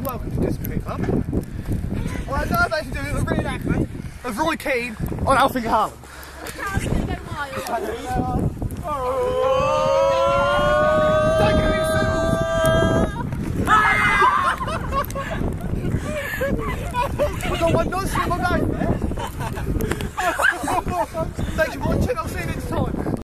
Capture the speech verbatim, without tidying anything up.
welcome to Disco Club. Well, I'm now actually doing a reenactment of Roy Keane on Alfie Haaland. Don't give me a We've got one non-slip on going there. Thank you for watching, I'll see you next time.